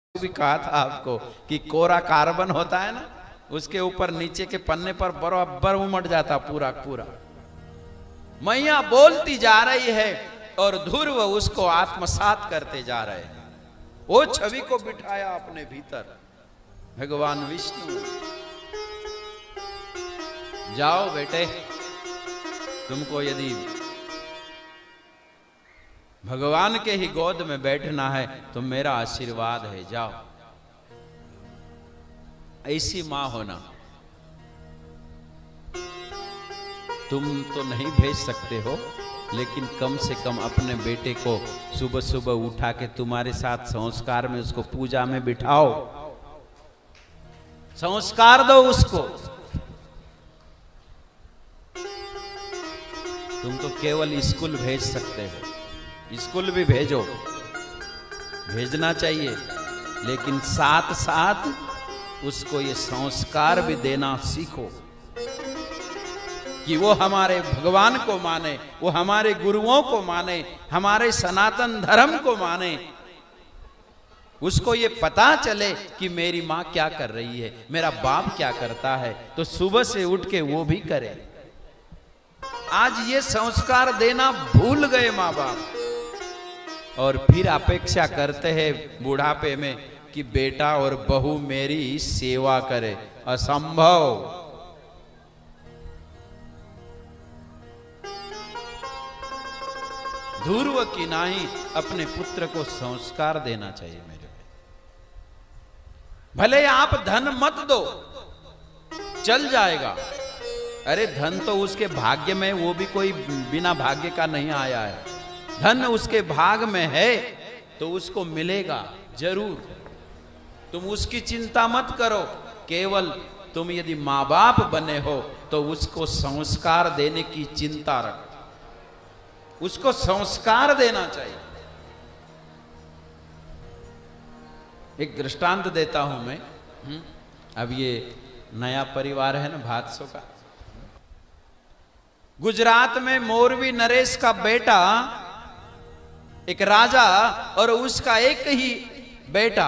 भी कहा था आपको कि कोरा कार्बन होता है ना, उसके ऊपर नीचे के पन्ने पर बराबर उमड़ जाता पूरा पूरा। मैया बोलती जा रही है और ध्रुव उसको आत्मसात करते जा रहे हैं। वो छवि को बिठाया अपने भीतर भगवान विष्णु। जाओ बेटे, तुमको यदि भगवान के ही गोद में बैठना है तो मेरा आशीर्वाद है, जाओ। ऐसी मां होना तुम तो नहीं भेज सकते हो, लेकिन कम से कम अपने बेटे को सुबह सुबह उठा के तुम्हारे साथ संस्कार में उसको पूजा में बिठाओ, संस्कार दो उसको। तुम तो केवल स्कूल भेज सकते हो, स्कूल भी भेजो, भेजना चाहिए, लेकिन साथ साथ उसको ये संस्कार भी देना सीखो कि वो हमारे भगवान को माने, वो हमारे गुरुओं को माने, हमारे सनातन धर्म को माने। उसको ये पता चले कि मेरी माँ क्या कर रही है, मेरा बाप क्या करता है, तो सुबह से उठ के वो भी करे। आज ये संस्कार देना भूल गए माँ बाप, और फिर अपेक्षा करते हैं बुढ़ापे में कि बेटा और बहू मेरी सेवा करे। असंभव। ध्रुव की नाही अपने पुत्र को संस्कार देना चाहिए मेरे भाई। भले आप धन मत दो, चल जाएगा। अरे धन तो उसके भाग्य में, वो भी कोई बिना भाग्य का नहीं आया है। धन उसके भाग में है तो उसको मिलेगा जरूर। तुम उसकी चिंता मत करो, केवल तुम यदि माँ बाप बने हो तो उसको संस्कार देने की चिंता रखो, उसको संस्कार देना चाहिए। एक दृष्टांत देता हूं मैं। अब ये नया परिवार है ना भादसों का। गुजरात में मोरवी नरेश का बेटा, एक राजा और उसका एक ही बेटा,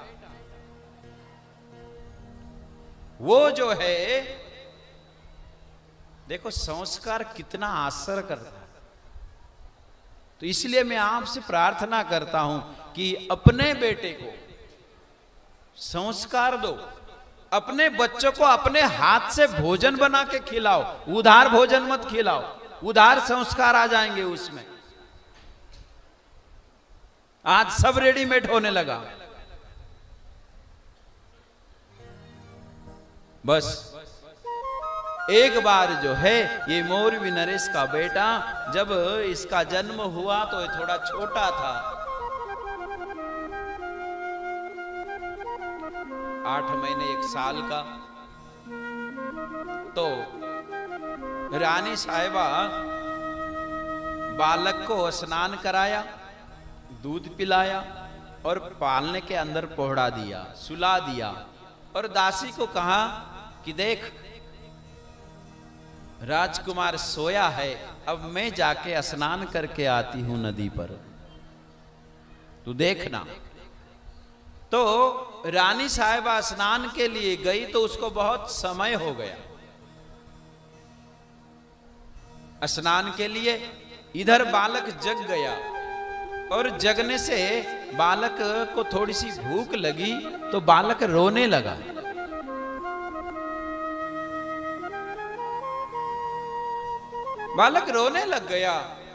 वो जो है देखो संस्कार कितना असर करता है। तो इसलिए मैं आपसे प्रार्थना करता हूं कि अपने बेटे को संस्कार दो, अपने बच्चों को अपने हाथ से भोजन बना के खिलाओ। उधार भोजन मत खिलाओ, उधार संस्कार आ जाएंगे उसमें। आज सब रेडीमेड होने लगा। बस एक बार जो है ये मोरवी नरेश का बेटा, जब इसका जन्म हुआ तो ये थोड़ा छोटा था, 8 महीने 1 साल का। तो रानी साहिबा बालक को स्नान कराया, दूध पिलाया और पालने के अंदर पहुंचा दिया, सुला दिया, और दासी को कहा कि देख राजकुमार सोया है, अब मैं जाके स्नान करके आती हूं नदी पर, तू देखना। तो रानी साहिबा स्नान के लिए गई तो उसको बहुत समय हो गया स्नान के लिए। इधर बालक जग गया और जगने से बालक को थोड़ी सी भूख लगी तो बालक रोने लगा। बालक रोने लग गया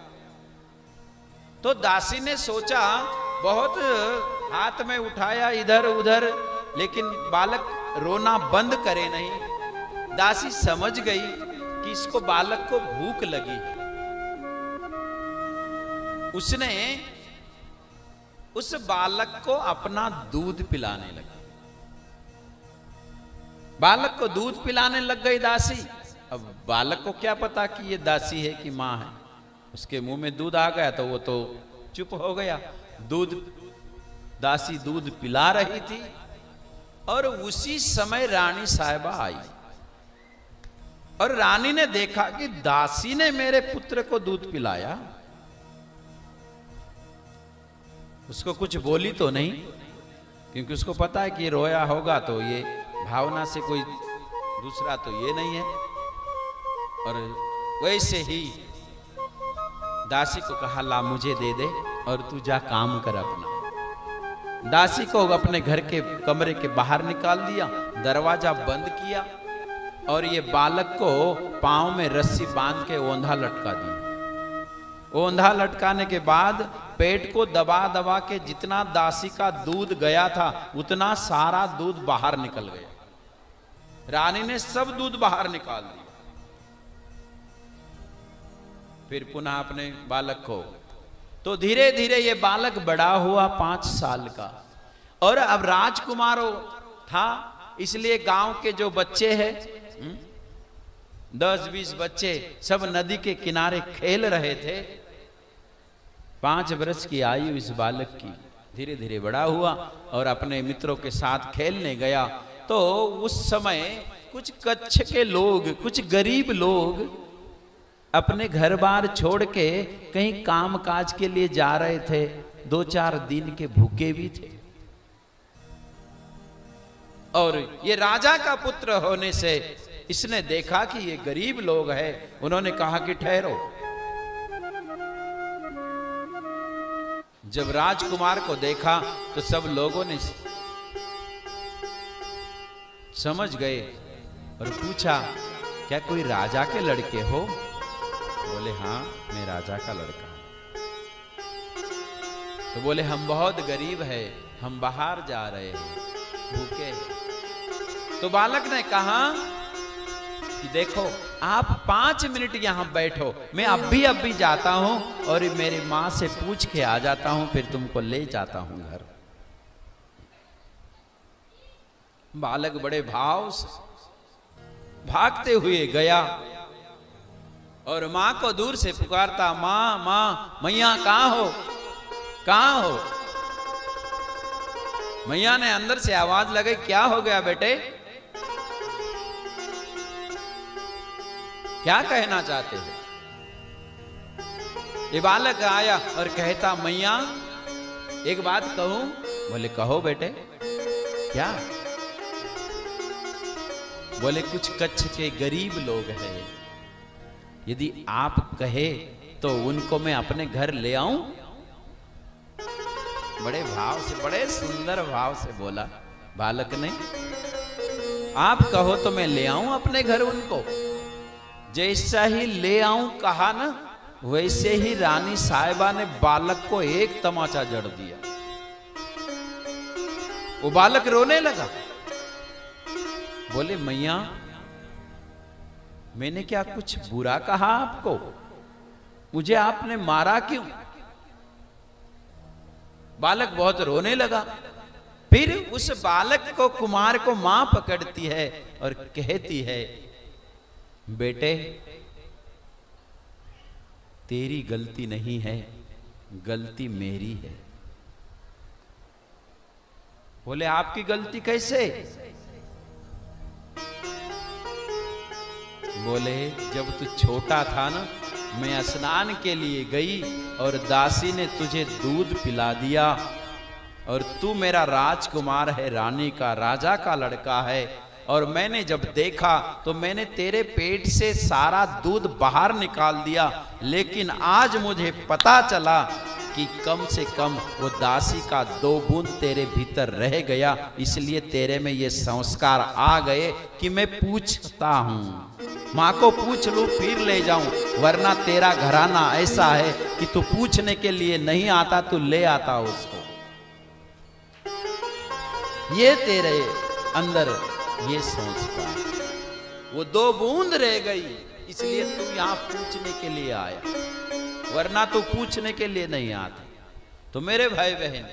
तो दासी ने सोचा, बहुत हाथ में उठाया इधर उधर, लेकिन बालक रोना बंद करे नहीं। दासी समझ गई कि इसको बालक को भूख लगी। उसने उस बालक को अपना दूध पिलाने लगी। बालक को दूध पिलाने लग गई दासी। अब बालक को क्या पता कि ये दासी है कि मां है। उसके मुंह में दूध आ गया तो वो तो चुप हो गया। दासी दूध पिला रही थी और उसी समय रानी साहिबा आई, और रानी ने देखा कि दासी ने मेरे पुत्र को दूध पिलाया। उसको कुछ बोली तो नहीं, क्योंकि उसको पता है कि ये रोया होगा तो ये भावना से कोई दूसरा तो ये नहीं है। और वैसे ही दासी को कहा, ला मुझे दे दे और तू जा काम कर अपना। दासी को अपने घर के कमरे के बाहर निकाल दिया, दरवाजा बंद किया और ये बालक को पांव में रस्सी बांध के ओंधा लटका दिया। ओंधा लटकाने के बाद पेट को दबा दबा के जितना दासी का दूध गया था उतना सारा दूध बाहर निकल गया। रानी ने सब दूध बाहर निकाल दिया। फिर पुनः अपने बालक को, तो धीरे धीरे ये बालक बड़ा हुआ 5 साल का, और अब राजकुमार था, इसलिए गांव के जो बच्चे हैं 10-20 बच्चे सब नदी के किनारे खेल रहे थे। 5 वर्ष की आयु इस बालक की, धीरे धीरे बड़ा हुआ और अपने मित्रों के साथ खेलने गया। तो उस समय कुछ कच्छ के लोग, कुछ गरीब लोग अपने घर बार छोड़ के कहीं काम काज के लिए जा रहे थे, 2-4 दिन के भूखे भी थे। और ये राजा का पुत्र होने से इसने देखा कि ये गरीब लोग हैं। उन्होंने कहा कि ठहरो। जब राजकुमार को देखा तो सब लोगों ने समझ गए और पूछा, क्या कोई राजा के लड़के हो? बोले, हाँ मैं राजा का लड़का हूं। तो बोले, हम बहुत गरीब है, हम बाहर जा रहे हैं, भूखे। तो बालक ने कहा कि देखो, आप 5 मिनट यहां बैठो, मैं अभी जाता हूं और मेरी मां से पूछ के आ जाता हूं, फिर तुमको ले जाता हूं घर। बालक बड़े भाव से भागते हुए गया और मां को दूर से पुकारता, मां मां, मैया कहां हो, कहां हो? मैया ने अंदर से आवाज लगाई, क्या हो गया बेटे, क्या कहना चाहते हो? ये बालक आया और कहता, मैया एक बात कहूं? बोले, कहो बेटे। क्या? बोले, कुछ कच्छ के गरीब लोग हैं, यदि आप कहे तो उनको मैं अपने घर ले आऊं? बड़े भाव से, बड़े सुंदर भाव से बोला बालक ने, आप कहो तो मैं ले आऊं अपने घर उनको। जैसा ही ले आऊं कहा ना, वैसे ही रानी साहिबा ने बालक को एक तमाचा जड़ दिया। वो बालक रोने लगा। बोले, मैया मैंने क्या कुछ बुरा कहा आपको? मुझे आपने मारा क्यों? बालक बहुत रोने लगा। फिर उस बालक को, कुमार को मां पकड़ती है और कहती है, बेटे तेरी गलती नहीं है, गलती मेरी है। बोले, आपकी गलती कैसे? बोले, जब तू छोटा था ना, मैं स्नान के लिए गई और दासी ने तुझे दूध पिला दिया, और तू मेरा राजकुमार है, रानी का, राजा का लड़का है, और मैंने जब देखा तो मैंने तेरे पेट से सारा दूध बाहर निकाल दिया। लेकिन आज मुझे पता चला कि कम से कम वो दासी का 2 बूंद तेरे भीतर रह गया, इसलिए तेरे में ये संस्कार आ गए कि मैं पूछता हूं, माँ को पूछ लूं फिर ले जाऊं, वरना तेरा घराना ऐसा है कि तू पूछने के लिए नहीं आता, तू ले आता उसको। ये तेरे अंदर ये संस्कार, वो 2 बूंद रह गई, इसलिए तू यहां पूछने के लिए आया, वरना तो पूछने के लिए नहीं आते। तो मेरे भाई बहन,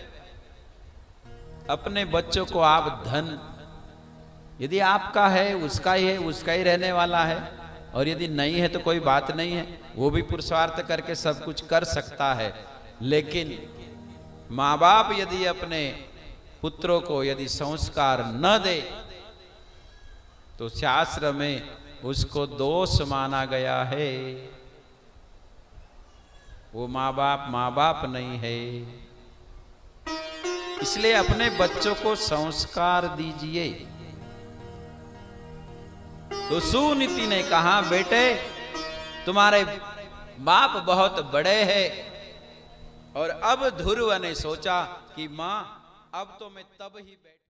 अपने बच्चों को आप धन, यदि आपका है उसका ही है, उसका ही रहने वाला है, और यदि नहीं है तो कोई बात नहीं है, वो भी पुरुषार्थ करके सब कुछ कर सकता है। लेकिन माँ बाप यदि अपने पुत्रों को यदि संस्कार न दे तो शास्त्र में उसको दोष माना गया है। वो माँ बाप नहीं है। इसलिए अपने बच्चों को संस्कार दीजिए। तो सुनीति ने कहा, बेटे तुम्हारे बाप बहुत बड़े हैं। और अब ध्रुव ने सोचा कि मां अब तो मैं तब ही बैठ